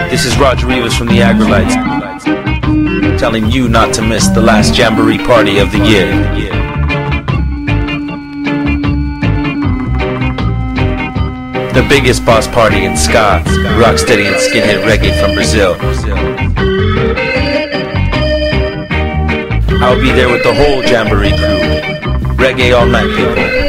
This is Roger Rivas from the Aggrolites, telling you not to miss the last Jamboree party of the year. The biggest boss party in ska, rocksteady and skinhead reggae from Brazil. I'll be there with the whole Jamboree crew. Reggae all night, people.